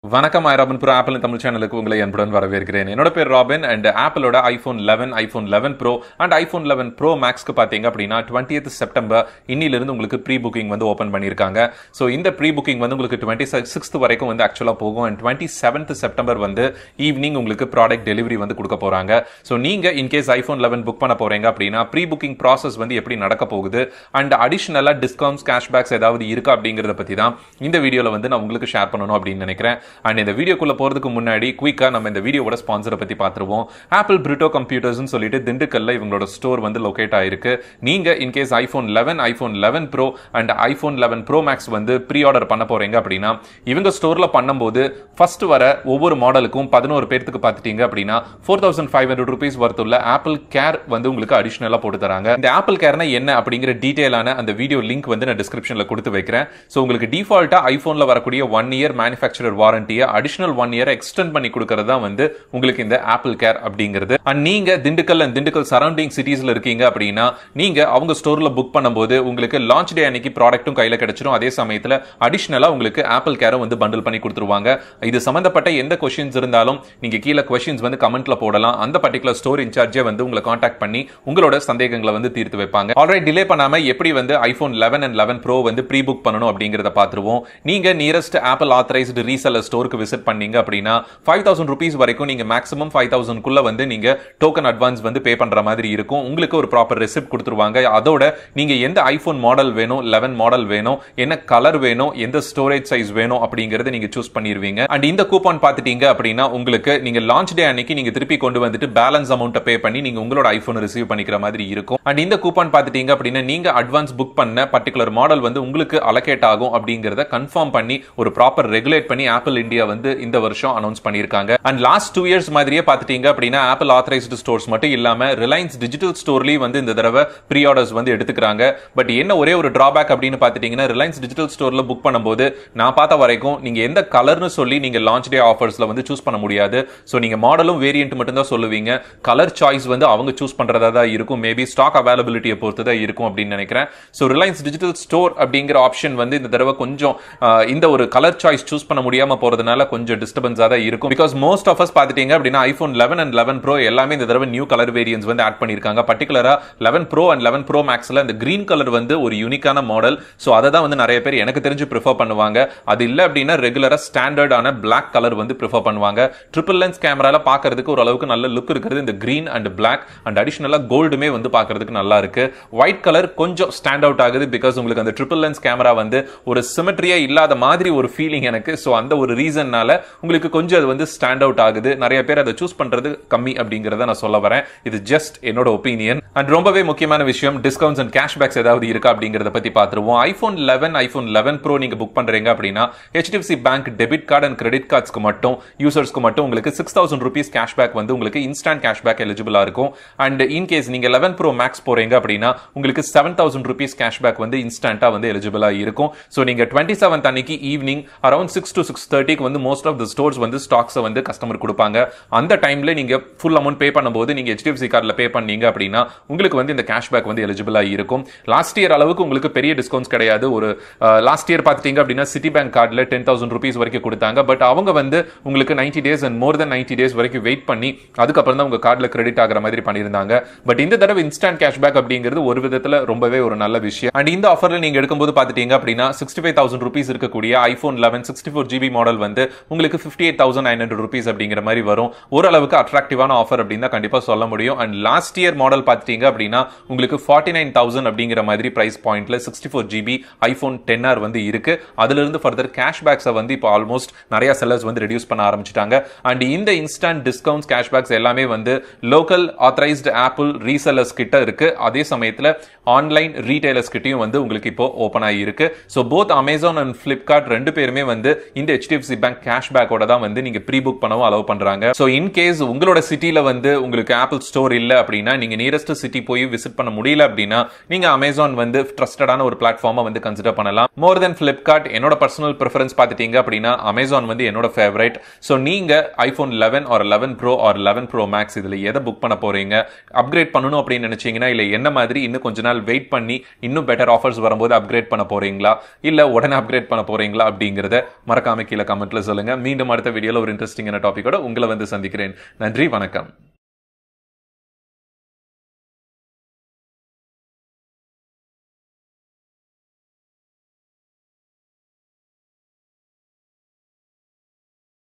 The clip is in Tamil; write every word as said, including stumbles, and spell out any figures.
வணக்கம் ராபின் ப்ரோ ஆப்பிள் தமிழ் சேனலுக்கு உங்களை அன்புடன் வரவேற்கிறேன். என்னோட பேர் ராபின் அண்ட் ஆப்பிளோட iPhone eleven iPhone eleven pro and iPhone eleven pro மேக்ஸ்க்கு பார்த்தீங்க அப்படின்னா டுவெண்ட்டியத் செப்டம்பர் இன்னிலிருந்து உங்களுக்கு ப்ரீ புக்கிங் வந்து ஓப்பன் பண்ணியிருக்காங்க. ஸோ இந்த ப்ரீ புக்கிங் வந்து உங்களுக்கு டுவெண்ட்டி சிக்ஸ்த் வரைக்கும் வந்து ஆக்சுவலாக போகும் அண்ட் டுவெண்ட்டி செவன்த் செப்டம்பர் வந்து ஈவினிங் உங்களுக்கு ப்ராடக்ட் டெலிவரி வந்து கொடுக்க போறாங்க. ஸோ நீங்க இன்கேஸ் ஐபோன் லெவன் புக் பண்ண போறீங்க அப்படின்னா ப்ரீ புக்கிங் ப்ராசஸ் வந்து எப்படி நடக்க போகுது அண்ட் அடிஷனலாக டிஸ்கவுண்ட்ஸ் கேஷ்பேக்ஸ் ஏதாவது இருக்கா அப்படிங்கிறத பற்றி தான் இந்த வீடியோவில் வந்து நான் உங்களுக்கு ஷேர் பண்ணணும் அப்படின்னு நினைக்கிறேன். அண்ட் இந்த வீடியோக்குள்ள போறதுக்கு முன்னாடி குயிக்கா நம்ம இந்த வீடியோவோட ஸ்பான்சரை பத்தி பார்த்துருவோம். ஆப்பிள் பிரிட்டோ கம்ப்யூட்டர்ஸ் சொல்லிட்டு திண்டுக்கல்ல இவங்களோட ஸ்டோர் வந்து லொகேட் ஆயிருக்கு. நீங்க in case iPhone eleven iPhone eleven pro and iPhone eleven pro max வந்து ப்ரீ ஆர்டர் பண்ண போறீங்க அப்படின்னா இவங்க ஸ்டோர்ல பண்ணும்போது ஃபர்ஸ்ட் வர ஒவ்வொரு மாடலுக்கும் பதினோரு பேருக்கு பார்த்துட்டீங்க அப்படின்னா four thousand five hundred rupees வர்த்துள்ள ஆப்பிள் கேர் வந்து உங்களுக்கு அடிஷனலா போட்டு தராங்க. இந்த ஆப்பிள் கேர்னா என்ன அப்படிங்கிற டீடைலான அந்த வீடியோ லிங்க் வந்து நான் டிஸ்கிரிப்ஷன்ல கொடுத்து வைக்கிறேன். ஸோ உங்களுக்கு டிஃபால்ட்டா ஐபோன்ல வரக்கூடிய ஒன் இயர் மேனுஃபேக்சரர் வாரண்டியை அடிஷனல் ஒன் இயர் எக்ஸ்டெண்ட் பண்ணி கொடுக்கிறது தான் வந்து உங்களுக்கு இந்த ஆப்பிள் கேர் அப்படிங்கிறது. அண்ட் நீங்க திண்டுக்கல் அண்ட் திண்டுக்கல் சரௌண்டிங் சிட்டிஸ்ல இருக்கீங்க அப்படின்னா நீங்க அவங்க ஸ்டோர்ல புக் பண்ணும்போது உங்களுக்கு லான்ச் டே அன்னைக்கு ப்ராடக்ட்டும் கையில கிடைச்சிடும். அதே சமயத்துல அடிஷனலா உங்களுக்கு ஆப்பிள் கேரும் வந்து பண்டில் பண்ணி கொடுத்துருவாங்க. இது சம்பந்தப்பட்ட எந்த கொஸ்டின்ஸ் இருந்தாலும் நீங்க கீழே கொஸ்டின்ஸ் வந்து கமெண்ட்ல போடலாம். அந்த பர்டிகுலர் ஸ்டோர் இன்சார்ஜே வந்து உங்களை கான்டாக்ட் பண்ணி உங்களோட சந்தேகங்களை வந்து தீர்த்து வைப்பாங்க. ஆல்ரைட், டிலே பண்ணாம எப்படி வந்து iPhone eleven and eleven pro வந்து ப்ரீ புக் பண்ணணும் அப்படிங்கறத பார்த்துருவோம். நீங்க நியரஸ்ட் ஆப்பிள் ஆத்தரைஸ்டு ரீசெல்லர் ஸ்டோருக்கு விசிட் பண்ணீங்க அப்படின்னா ஃபைவ் தௌசண்ட் ருபீஸ் வரைக்கும் நீங்க மேக்ஸிமம் ஃபைவ் தௌசண்ட் குள்ள வந்து நீங்க டோக்கன் அட்வான்ஸ் வந்து பே பண்ற மாதிரி இருக்கும். உங்களுக்கு ஒரு ப்ராப்பர் ரெசிப்ட் கொடுத்துருவாங்க. அதோட நீங்க எந்த ஐபோன் மாடல் வேணும், லெவன் மாடல் வேணும், என்ன கலர் வேணும், எந்த ஸ்டோரேஜ் சைஸ் வேணும் அப்படிங்கறத நீங்க சூஸ் பண்ணிருவீங்க. அண்ட் இந்த கூப்பன் பார்த்துட்டீங்க அப்படின்னா உங்களுக்கு நீங்க லான்ச் டே அன்னைக்கு நீங்க திருப்பி கொண்டு வந்துட்டு பேலன்ஸ் அமௌண்ட் பே பண்ணி நீங்க உங்களோட ஐபோன் ரிசீவ் பண்ணிக்கிற மாதிரி இருக்கும். அண்ட் இந்த கூப்பன் பார்த்துட்டீங்க அப்படின்னா நீங்க அட்வான்ஸ் புக் பண்ண பர்டிகுலர் மாடல் வந்து உங்களுக்கு அலோகேட் ஆகும் அப்படிங்கறத கன்ஃபார்ம் பண்ணி ஒரு ப்ராப்பர் ரெகுலேட் பண்ணி ஆப்பிள் இந்தியா வந்து இந்த வருஷம் அனௌன்ஸ் பண்ணிருக்காங்க. அண்ட் லாஸ்ட் டூ இயர்ஸ் மாதிரியே பாத்துட்டீங்க அப்படின்னா ஆப்பிள் ஆத்தரைஸ்டு ஸ்டோர்ஸ் மட்டும் இல்லாம ரிலையன்ஸ் டிஜிட்டல் ஸ்டோர்லயும் வந்து இந்த தடவை ப்ரீ ஆர்டர்ஸ் வந்து எடுத்துக்கிறாங்க. பட் என்ன ஒரே ஒரு டிராபேக் அப்படின்னு பாத்துட்டீங்கன்னா ரிலையன்ஸ் டிஜிட்டல் ஸ்டோர்ல புக் பண்ணும்போது நான் பார்த்த வரைக்கும் நீங்க எந்த கலர்னு சொல்லி நீங்க லான்ச் டே ஆஃபர்ஸ்ல வந்து சூஸ் பண்ண முடியாது. சோ நீங்க மாடலும் வேரியன்ட் மட்டும் தான் சொல்லுவீங்க. கலர் சாய்ஸ் வந்து அவங்க சூஸ் பண்றதா தான் இருக்கும். மேபி ஸ்டாக் அவைலபிலிட்டியை பொறுத்து தான் இருக்கும் அப்படின்னு நினைக்கிறேன். சோ ரிலையன்ஸ் டிஜிட்டல் ஸ்டோர் அப்படிங்கிற ஆப்ஷன் வந்து இந்த தடவை கொஞ்சம் இந்த ஒரு கலர் சாய்ஸ் சூஸ் பண்ண முடியாம போறதுனால கொஞ்சம் டிஸ்டர்பன்ஸா தான் இருக்கும். பிகாஸ் மோஸ்ட் ஆஃப் அஸ் பாத்துட்டீங்க அப்படின்னா iPhone eleven and eleven pro எல்லாமே இந்த தடவை நியூ கலர் வேரியன்ட்ஸ் வந்து ஆட் பண்ணிருக்காங்க. பர்டிகுலரா eleven pro and eleven pro மேக்ஸ்ல இந்த கிரீன் கலர் வந்து ஒரு யூனிக்கான மாடல். சோ அதை தான் வந்து நிறைய பேர் எனக்கு தெரிஞ்சு ப்ரிஃபர் பண்ணுவாங்க. அது இல்ல அப்படின்னா ரெகுலரா ஸ்டாண்டர்டான பிளாக் கலர் வந்து ப்ரிஃபர் பண்ணுவாங்க. ட்ரிபிள் லென்ஸ் கேமரால பாக்குறதுக்கு ஒரு அளவுக்கு நல்ல லுக் இருக்கிறது இந்த கிரீன் அண்ட் பிளாக் அண்ட் அடிஷனலா கோல்டுமே வந்து பாக்குறதுக்கு நல்லா இருக்கு. ஒயிட் கலர் கொஞ்சம் ஸ்டாண்ட் அவுட் ஆகுது பிகாஸ் உங்களுக்கு அந்த ட்ரிபிள் லென்ஸ் கேமரா வந்து ஒரு சிமெட்ரியா இல்லாத மாதிரி ஒரு ஃபீலிங் எனக்கு. சோ அந்த ஒரு ரீசன்னால உங்களுக்கு கொஞ்சம் அது வந்து ஸ்டாண்ட் அவுட் ஆகுது. நிறைய பேர் அதை சூஸ் பண்றது கம்மி அப்படிங்கறத நான் சொல்ல வரேன். இது ஜஸ்ட் என்னோட ஒப்பீனியன். அண்ட் ரொம்பவே முக்கியமான விஷயம் டிஸ்கவுண்ட்ஸ் அண்ட் கேஷ்பேக்ஸ் ஏதாவது இருக்கா அப்படிங்கறத பத்தி பார்த்துருவோம். IPhone eleven iPhone eleven pro நீங்க புக் பண்றீங்க அப்படின்னா HDFC bank debit card and credit கார்ட்ஸ்க்கு மட்டும் யூசர்ஸ்க்கு மட்டும் உங்களுக்கு சிக்ஸ் தௌசண்ட் ருபீஸ் கேஷ்பேக் வந்து உங்களுக்கு இன்ஸ்டன்ட் கேஷ்பேக் எலிஜிபிளா இருக்கும். அண்ட் இன் கேஸ் நீங்க லெவன் ப்ரோ மேக்ஸ் போறீங்க அப்படின்னா உங்களுக்கு செவன் தௌசண்ட் ருபீஸ் கேஷ்பேக் வந்து இன்ஸ்டன்டா வந்து எலிஜிபிளா இருக்கும். சோ நீங்க டுவெண்ட்டி செவன்த் அன்னைக்கு evening around six to six தேர்ட்டிக்கு வந்து மோஸ்ட் ஆஃப் தி ஸ்டோர்ஸ் வந்து ஸ்டாக்ஸ் வந்து கஸ்டமர் கொடுப்பாங்க. அந்த டைம்ல நீங்க ஃபுல் அமௌண்ட் பே பண்ணும்போது நீங்க ஹெச்டிஎஃப்சி கார்டுல பே பண்ணீங்க அப்படின்னா உங்களுக்கு வந்து இந்த கேஷ்பேக் வந்து எலிஜிபிளா இருக்கும். லாஸ்ட் இயர் அளவுக்கு உங்களுக்கு பெரிய டிஸ்கவுண்ட்ஸ் கிடையாது. ஒரு லாஸ்ட் இயர் பாத்துட்டீங்க அப்படின்னா சிட்டி பேங்க் கார்டுல டென் தௌசண்ட் ருபீஸ் வரைக்கும் கொடுத்தாங்க. பட் அவங்க வந்து உங்களுக்கு ninety days and more then ninety days வரைக்கும் வெயிட் பண்ணி அதுக்கப்புறம் தான் உங்க கார்டுல கிரெடிட் ஆகிற மாதிரி பண்ணியிருந்தாங்க. பட் இந்த தடவை இன்ஸ்டன்ட் கேஷ்பேக் அப்படிங்கிறது ஒரு விதத்துல ரொம்பவே ஒரு நல்ல விஷயம். அண்ட் இந்த ஆஃபர்ல நீங்க எடுக்கும்போது பாத்துட்டீங்க அப்படின்னா சிக்ஸ்டி ஃபைவ் தௌசண்ட் ருபீஸ் இருக்கக்கூடிய iPhone eleven sixty four GB model வந்து உங்களுக்கு fifty eight thousand nine hundred rupees அப்படிங்கிற மாதிரி வரும். ஓரளவுக்கு அட்ராக்டிவான ஆஃபர் அப்படின்னு கண்டிப்பா சொல்ல முடியும். அண்ட் லாஸ்ட் இயர் மாடல் பாத்தீங்க அப்படின்னா உங்களுக்கு ஃபார்ட்டி நைன் தௌசண்ட் அப்படிங்கிற மாதிரி பிரைஸ் பாயிண்ட்ல sixty four GB iPhone ten R வந்து இருக்கு. அதுல இருந்து ஃபர்தர் கேஷ்பேக்ஸ் வந்து இப்போ ஆல்மோஸ்ட் நிறைய செல்லர்ஸ் வந்து ரெடியூஸ் பண்ண ஆரம்பிச்சிட்டாங்க. அண்ட் இந்த இன்ஸ்டன்ட் டிஸ்கவுண்ட்ஸ் கேஷ்பேக்ஸ் எல்லாமே வந்து லோக்கல் ஆத்தரைஸ்டு ஆப்பிள் ரீசெல்லர்ஸ் கிட்ட இருக்கு. அதே சமயத்துல ஆன்லைன் ரீட்டைலர்ஸ் கிட்டயும் வந்து உங்களுக்கு இப்போ ஓபன் ஆகி இருக்கு. So both Amazon and Flipkart ரெண்டு பேருமே வந்து இந்த ஹெச்டிஎஃப்சி பேங்க் கேஷ்பேக்கோட தான் வந்து நீங்க ப்ரீ புக் பண்ணவும் அலோவ் பண்றாங்க. சோ இன் கேஸ் உங்களோட சிட்டில வந்து உங்களுக்கு ஆப்பிள் ஸ்டோர் இல்ல அப்படின்னா நீங்க நியரஸ்ட் சிட்டி போய் விசிட் பண்ண முடியல அப்படின்னா நீங்க அமேசான் வந்து ட்ரஸ்டடான ஒரு பிளாட்ஃபார்மை வந்து கன்சிடர் பண்ணலாம். மோர் தென் பிளிப்கார்ட் என்னோட பர்சனல் ப்ரிஃபரன்ஸ் பாத்துட்டீங்க அப்படின்னா அமேசான் வந்து என்னோட ஃபேவரட். சோ நீங்க iPhone eleven R eleven pro R eleven pro max இதுல எதை புக் பண்ண போறீங்க, அப்கிரேட் பண்ணணும் அப்படின்னு நினைச்சீங்கன்னா இல்ல என்ன மாதிரி இன்னும் கொஞ்ச நாள் வெயிட் பண்ணி இன்னும் பெட்டர் ஆஃபர்ஸ் வரும்போது அப்கிரேட் பண்ண போறீங்களா இல்ல உடனே அப்கிரேட் பண்ண போறீங்களா அப்படிங்கறத மறக்காம கீழே கமெண்ட்ல சொல்லுங்க. மீண்டும் அடுத்த வீடியோல ஒரு இன்ட்ரெஸ்டிங்கான டாபிக்கோட உங்களை வந்து சந்திக்கிறேன். நன்றி, வணக்கம்.